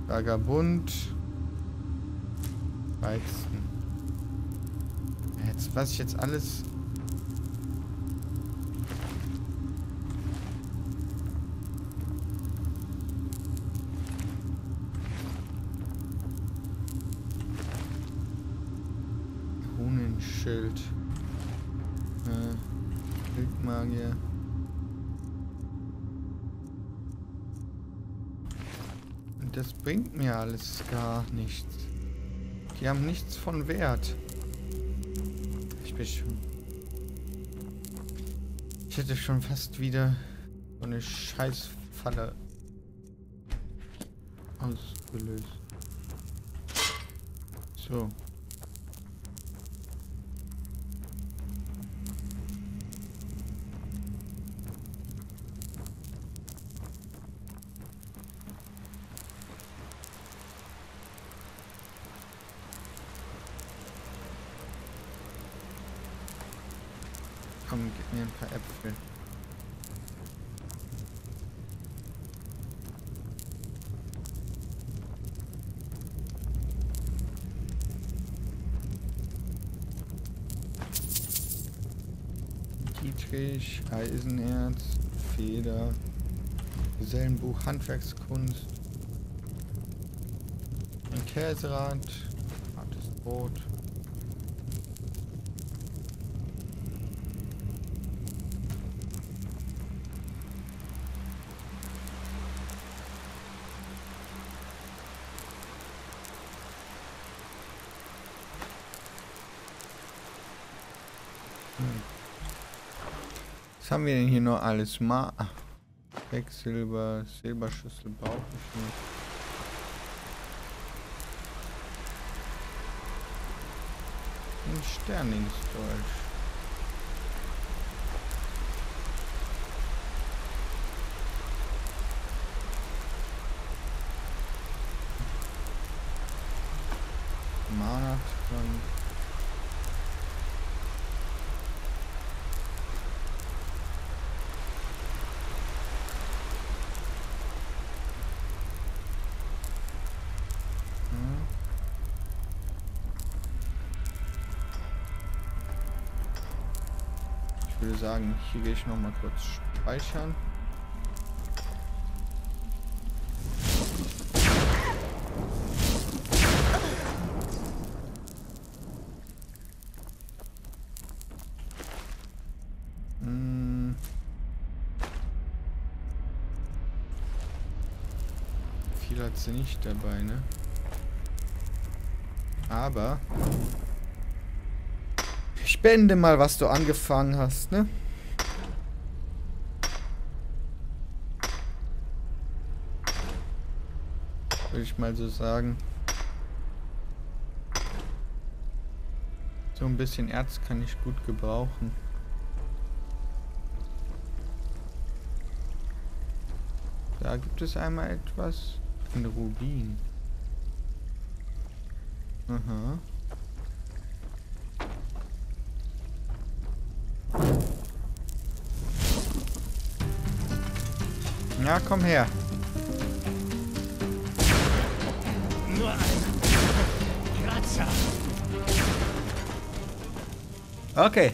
Vagabund. Weizen. Jetzt, was ich jetzt alles... Runenschild. Wildmagier. Und das bringt mir alles gar nichts. Die haben nichts von Wert. Ich hätte schon fast wieder so eine Scheißfalle ausgelöst. So. Komm, gib mir ein paar Äpfel. Dietrich, Eisenerz, Feder, Gesellenbuch, Handwerkskunst, ein Käserad, hartes Brot. Was haben wir denn hier noch alles? Quecksilber, Silberschüssel brauche ich nicht. Ein Sterningsdolch. Mana-Trank. Ich würde sagen, hier gehe ich noch mal kurz speichern. Viel hat sie nicht dabei, ne? Aber ich beende mal, was du angefangen hast, ne? Würde ich mal so sagen. So ein bisschen Erz kann ich gut gebrauchen. Da gibt es einmal etwas. Ein Rubin. Aha. Ja, komm her. Nur ein Kratzer. Okay.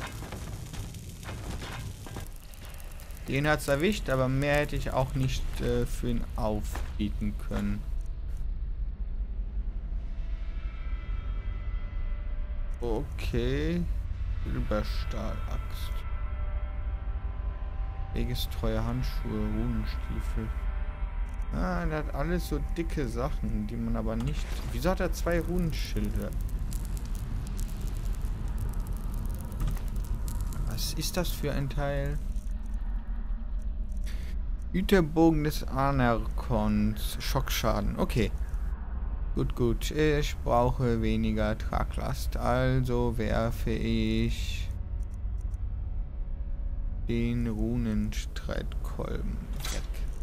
Den hat's erwischt, aber mehr hätte ich auch nicht für ihn aufbieten können. Okay. Silberstahlaxt. Wegestreue Handschuhe, Runenstiefel. Ah, der hat alles so dicke Sachen, die man aber nicht... Wieso hat er 2 Runenschilde? Was ist das für ein Teil? Güterbogen des Anerkons. Schockschaden. Okay. Gut, gut. Ich brauche weniger Traglast. Also werfe ich den Runenstreitkolben weg.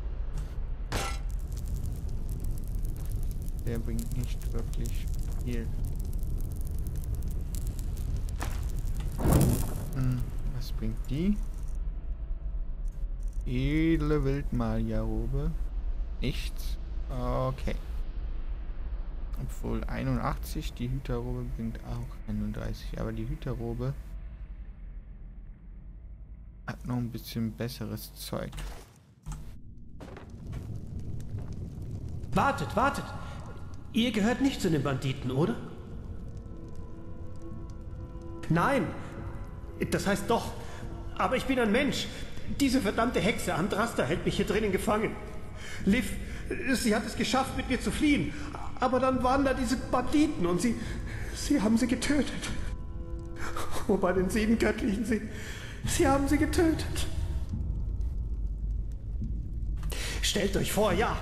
Der bringt nicht wirklich viel. Was bringt die? Edle Wildmagierrobe. Nichts. Okay. Obwohl 81, die Hüterrobe bringt auch 31. Aber die Hüterrobe hat noch ein bisschen besseres Zeug. Wartet, wartet! Ihr gehört nicht zu den Banditen, oder? Nein! Das heißt doch. Aber ich bin ein Mensch. Diese verdammte Hexe Andrasta hält mich hier drinnen gefangen. Liv, sie hat es geschafft, mit mir zu fliehen. Aber dann waren da diese Banditen und sie haben sie getötet. Oh, bei den 7 Göttlichen, sie haben sie getötet. Stellt euch vor, ja.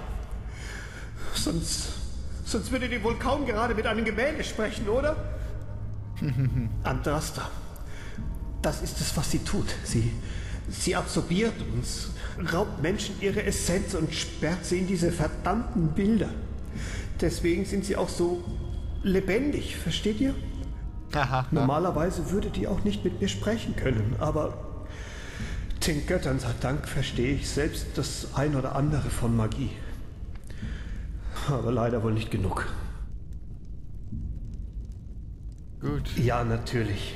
Sonst würdet ihr wohl kaum gerade mit einem Gemälde sprechen, oder? Andrasta, das ist es, was sie tut. Sie absorbiert uns, raubt Menschen ihre Essenz und sperrt sie in diese verdammten Bilder. Deswegen sind sie auch so lebendig, versteht ihr? Normalerweise würde die auch nicht mit mir sprechen können, aber den Göttern sei Dank verstehe ich selbst das ein oder andere von Magie. Aber leider wohl nicht genug. Gut. Ja, natürlich.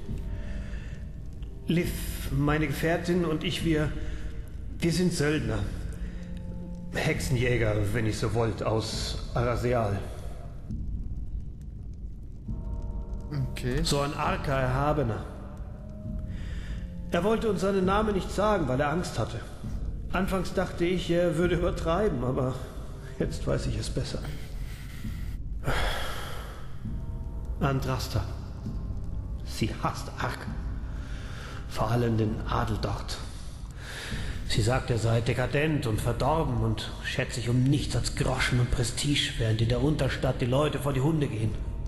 Liv, meine Gefährtin und ich, wir sind Söldner. Hexenjäger, wenn ich so wollt, aus Araseal. Okay. So ein arger Erhabener. Er wollte uns seinen Namen nicht sagen, weil er Angst hatte. Anfangs dachte ich, er würde übertreiben, aber jetzt weiß ich es besser. Andrasta. Sie hasst arg. Vor allem den Adel dort. Sie sagt, er sei dekadent und verdorben und schätzt sich um nichts als Groschen und Prestige, während in der Unterstadt die Leute vor die Hunde gehen.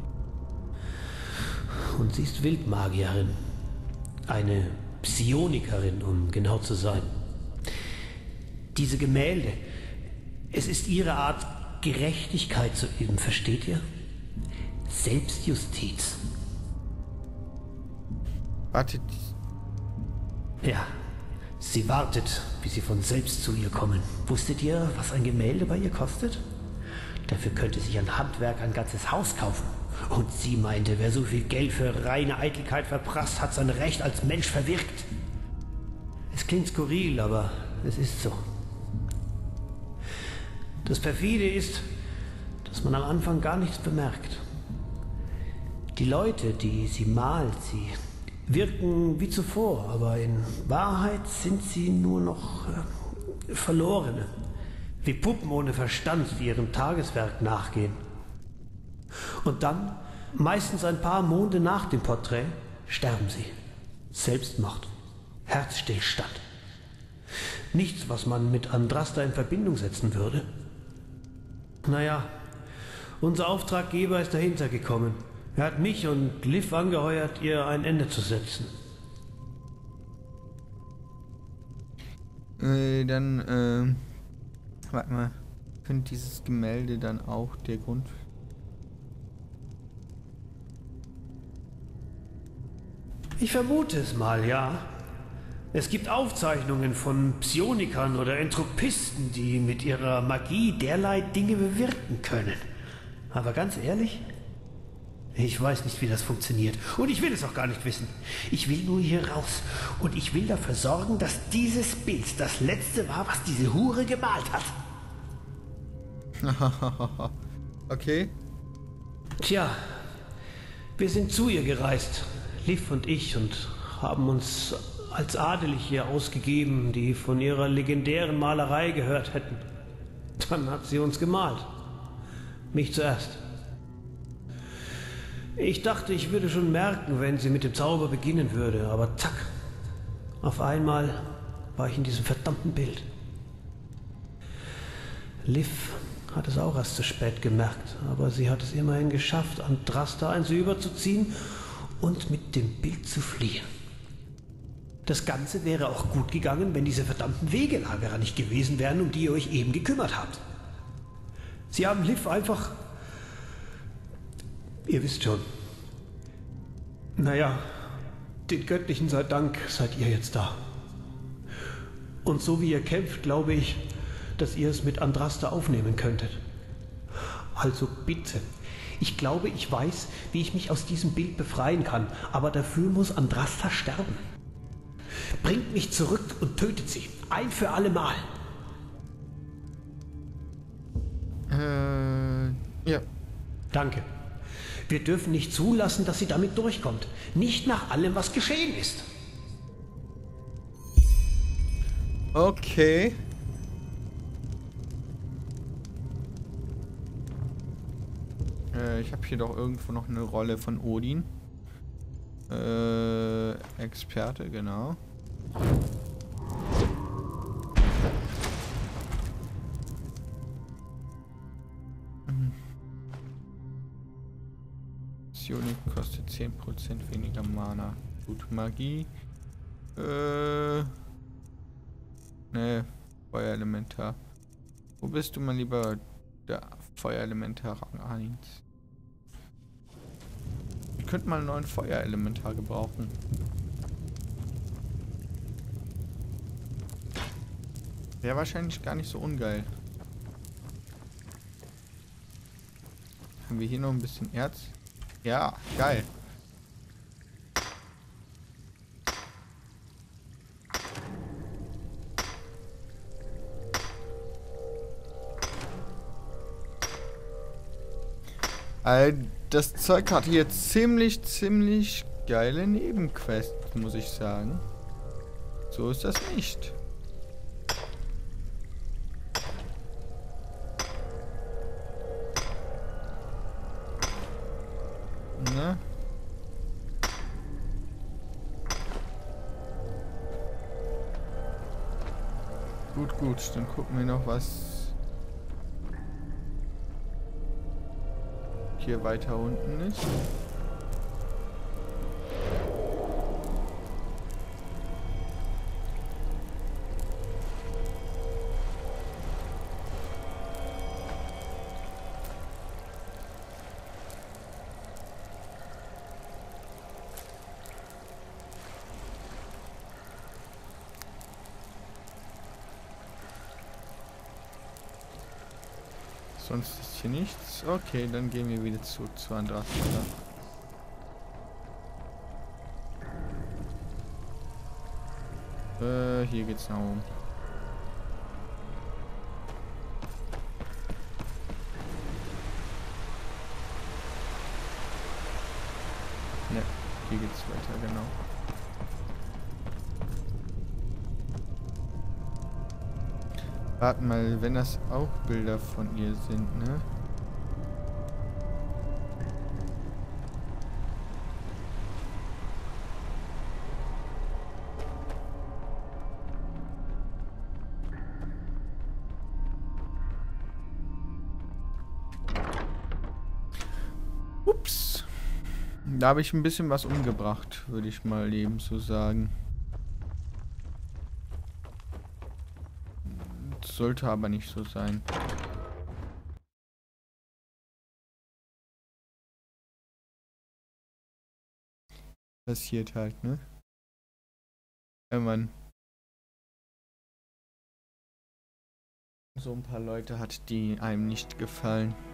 Und sie ist Wildmagierin. Eine Psionikerin, um genau zu sein. Diese Gemälde, es ist ihre Art, Gerechtigkeit zu üben, versteht ihr? Selbstjustiz. Wartet. Ja, sie wartet, bis sie von selbst zu ihr kommen. Wusstet ihr, was ein Gemälde bei ihr kostet? Dafür könnte sich ein Handwerker ein ganzes Haus kaufen. Und sie meinte, wer so viel Geld für reine Eitelkeit verprasst, hat sein Recht als Mensch verwirkt. Es klingt skurril, aber es ist so. Das Perfide ist, dass man am Anfang gar nichts bemerkt. Die Leute, die sie malt, sie wirken wie zuvor, aber in Wahrheit sind sie nur noch Verlorene. Wie Puppen ohne Verstand, die ihrem Tageswerk nachgehen. Und dann, meistens ein paar Monde nach dem Porträt, sterben sie. Selbstmord, Herzstillstand. Nichts, was man mit Andrasta in Verbindung setzen würde. Naja, unser Auftraggeber ist dahinter gekommen. Er hat mich und Liv angeheuert, ihr ein Ende zu setzen. Warte mal. Könnte dieses Gemälde dann auch der Grund... Ich vermute es mal, ja. Es gibt Aufzeichnungen von Psionikern oder Entropisten, die mit ihrer Magie derlei Dinge bewirken können. Aber ganz ehrlich, ich weiß nicht, wie das funktioniert. Und ich will es auch gar nicht wissen. Ich will nur hier raus. Und ich will dafür sorgen, dass dieses Bild das letzte war, was diese Hure gemalt hat. Okay. Tja, wir sind zu ihr gereist, Liv und ich, und haben uns als adelig hier ausgegeben, die von ihrer legendären Malerei gehört hätten. Dann hat sie uns gemalt. Mich zuerst. Ich dachte, ich würde schon merken, wenn sie mit dem Zauber beginnen würde, aber zack, auf einmal war ich in diesem verdammten Bild. Liv hat es auch erst zu spät gemerkt, aber sie hat es immerhin geschafft, Andrasta eins überzuziehen und mit dem Bild zu fliehen. Das Ganze wäre auch gut gegangen, wenn diese verdammten Wegelagerer nicht gewesen wären, um die ihr euch eben gekümmert habt. Sie haben Liv einfach... Ihr wisst schon. Naja, den Göttlichen sei Dank seid ihr jetzt da. Und so wie ihr kämpft, glaube ich, dass ihr es mit Andrasta aufnehmen könntet. Also bitte. Ich glaube, ich weiß, wie ich mich aus diesem Bild befreien kann, aber dafür muss Andrasta sterben. Bringt mich zurück und tötet sie. Ein für alle Mal. Ja. Danke. Wir dürfen nicht zulassen, dass sie damit durchkommt. Nicht nach allem, was geschehen ist. Okay. Ich habe hier doch irgendwo noch eine Rolle von Odin. Experte, genau. Sionik kostet 10% weniger Mana. Gut, Magie. Ne, Feuerelementar. Wo bist du, mein lieber? Der Feuerelementar Rang 1. Ich könnte mal einen neuen Feuerelementar gebrauchen. Wäre wahrscheinlich gar nicht so ungeil. Haben wir hier noch ein bisschen Erz? Ja, geil. Das Zeug hat hier ziemlich geile Nebenquests, muss ich sagen. So ist das nicht. Ne? Gut, dann gucken wir noch, was hier weiter unten ist. Sonst ist hier nichts. Okay, dann gehen wir wieder zurück zu Andrasta. Hier geht's nach oben. Ne, hier geht's weiter, genau. Warte mal, wenn das auch Bilder von ihr sind, ne? Ups. Da habe ich ein bisschen was umgebracht, würde ich mal eben so sagen. Sollte aber nicht so sein. Passiert halt, ne? Wenn man so ein paar Leute hat, die einem nicht gefallen.